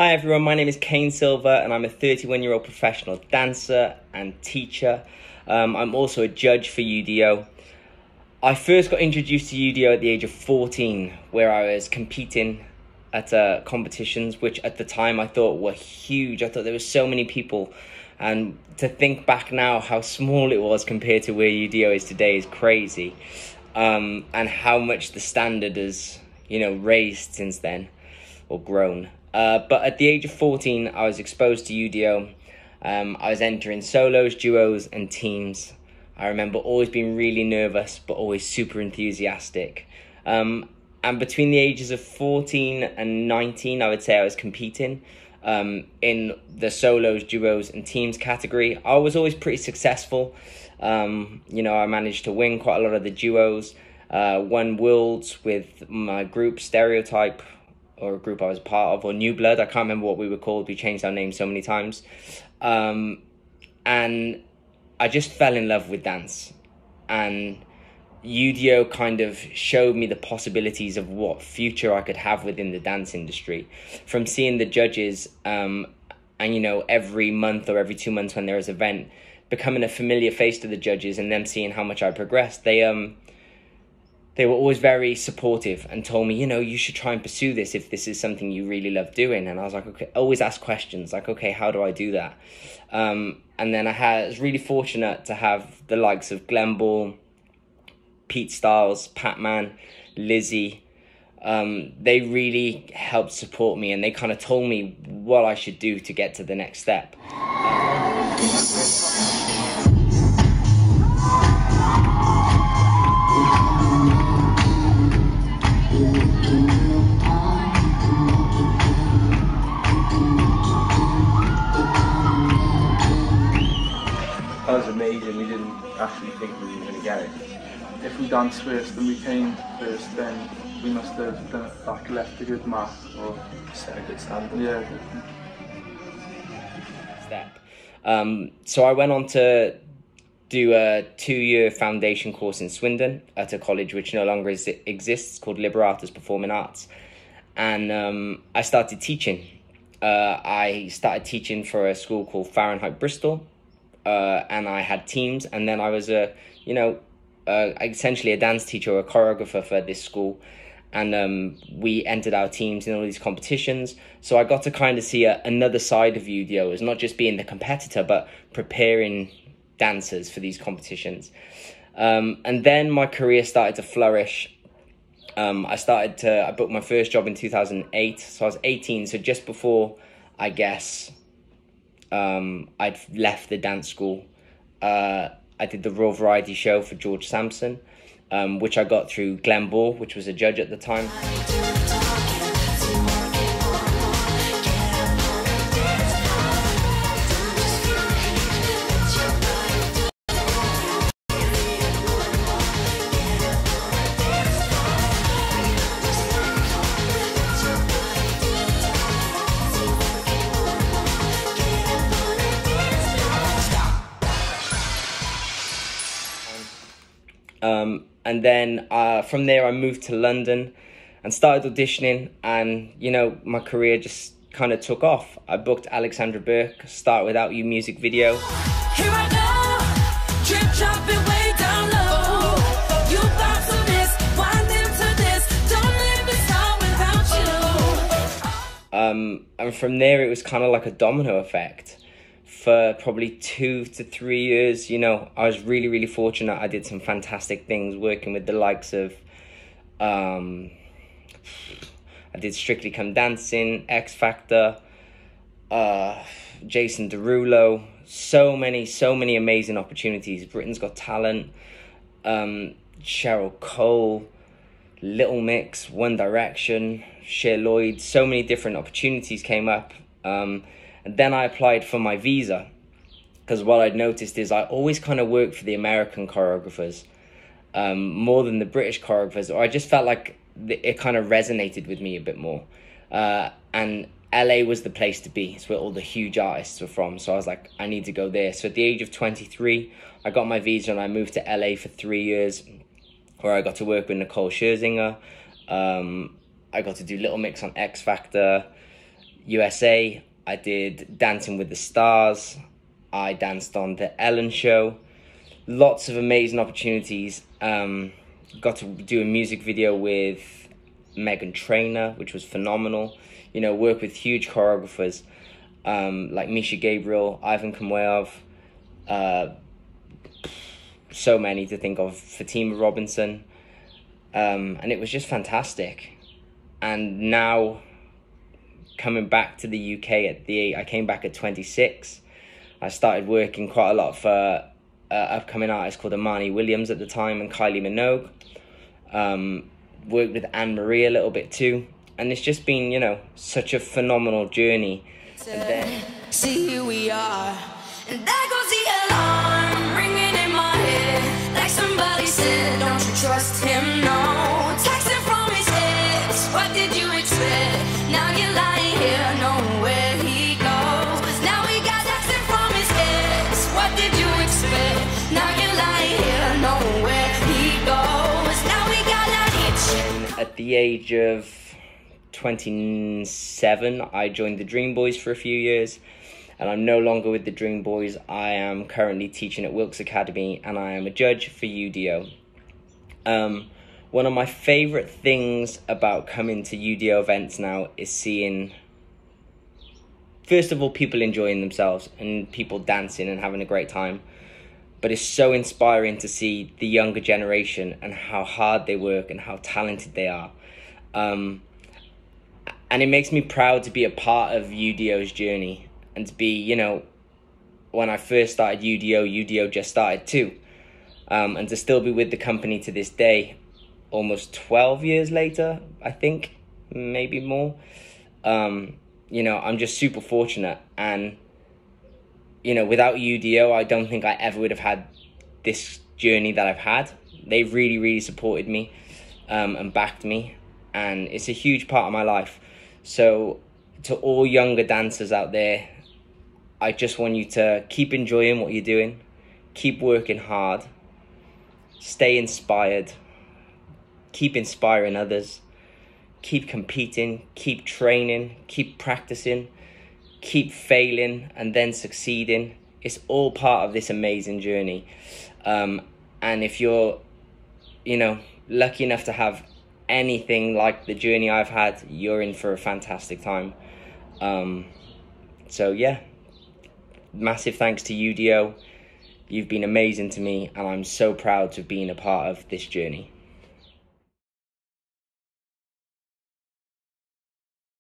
Hi everyone, my name is Kane Silver and I'm a 31-year-old professional dancer and teacher. I'm also a judge for UDO. I first got introduced to UDO at the age of 14, where I was competing at competitions, which at the time I thought were huge. I thought there were so many people, and to think back now how small it was compared to where UDO is today is crazy. And how much the standard has, raised since then, or grown. But at the age of 14, I was exposed to UDO. I was entering solos, duos, and teams. I remember always being really nervous, but always super enthusiastic. And between the ages of 14 and 19, I would say I was competing in the solos, duos, and teams category. I was always pretty successful. I managed to win quite a lot of the duos, won worlds with my group Stereotype, or a group I was a part of, or New Blood. I can't remember what we were called. We changed our name so many times. And I just fell in love with dance. And UDO kind of showed me the possibilities of what future I could have within the dance industry. From seeing the judges, and every month or every 2 months when there is an event, becoming a familiar face to the judges and them seeing how much I progressed, they were always very supportive and told me, you should try and pursue this if this is something you really love doing. And I was like, okay, always ask questions like, okay, how do I do that? And then I was really fortunate to have the likes of Glenn Ball, Pete Styles, Patman, Lizzie. They really helped support me, and they kind of told me what I should do to get to the next step. That was amazing. We didn't actually think we were going to get it. If we danced first and we came first, then we must have left a good mark or set a good standard. Yeah. Step. So I went on to do a 2-year foundation course in Swindon at a college which no longer exists, called Liberatus Performing Arts. And I started teaching. I started teaching for a school called Fahrenheit Bristol. And I had teams, and then I was essentially a dance teacher or a choreographer for this school, and we entered our teams in all these competitions. So I got to kind of see another side of UDO, as not just being the competitor, but preparing dancers for these competitions. And then my career started to flourish. I booked my first job in 2008, so I was 18, so just before, I guess, I'd left the dance school. I did the Raw Variety Show for George Sampson, which I got through Glenn Ball, which was a judge at the time. And then from there I moved to London and started auditioning, and my career just kind of took off. I booked Alexandra Burke Start Without You music video. Here I go, drip dropping way down low. You bounce to this, wind into this, don't let me start without you. And from there it was kind of like a domino effect. For probably 2 to 3 years, I was really, really fortunate. I did some fantastic things working with the likes of, I did Strictly Come Dancing, X Factor, Jason Derulo, so many amazing opportunities. Britain's Got Talent, Cheryl Cole, Little Mix, One Direction, Cher Lloyd, so many different opportunities came up. And then I applied for my visa, because what I'd noticed is I always kind of worked for the American choreographers more than the British choreographers, or I just felt like it kind of resonated with me a bit more. And LA was the place to be. It's where all the huge artists were from. So I was like, I need to go there. So at the age of 23, I got my visa and I moved to LA for 3 years, where I got to work with Nicole Scherzinger. I got to do Little Mix on X Factor. USA. I did Dancing with the Stars. I danced on the Ellen Show. Lots of amazing opportunities. Got to do a music video with Meghan Trainor, which was phenomenal. You know, work with huge choreographers like Misha Gabriel, Ivan Kamweov, so many to think of, Fatima Robinson, and it was just fantastic. And now coming back to the UK I came back at 26. I started working quite a lot for upcoming artists called Amani Williams at the time and Kylie Minogue. Worked with Anne Marie a little bit too, and it's just been, you know, such a phenomenal journey. And then see who we are, and there goes the alarm ringing in my head, like somebody said, don't you trust him, no. Texting from his ex, what did you expect? Now you're lying here, knowing where he goes. Now we got texting from his ex, what did you expect? Now you're lying here, knowing where he goes. Now we got that itch. at the age of 27, I joined the Dream Boys for a few years, and I'm no longer with the Dream Boys. I am currently teaching at Wilkes Academy, and I am a judge for UDO. One of my favourite things about coming to UDO events now is seeing, first of all, people enjoying themselves and people dancing and having a great time. But it's so inspiring to see the younger generation and how hard they work and how talented they are. And it makes me proud to be a part of UDO's journey, and to be, you know, when I first started UDO just started too. And to still be with the company to this day, almost 12 years later, I think, maybe more. You know, I'm just super fortunate, and you know, without UDO, I don't think I ever would have had this journey that I've had. They really, really supported me and backed me, and it's a huge part of my life. So to all younger dancers out there, I just want you to keep enjoying what you're doing, keep working hard, stay inspired, keep inspiring others, keep competing, keep training, keep practicing, keep failing and then succeeding. It's all part of this amazing journey. And if you're, you know, lucky enough to have anything like the journey I've had, you're in for a fantastic time. So yeah, massive thanks to UDO. You've been amazing to me, and I'm so proud to have been a part of this journey.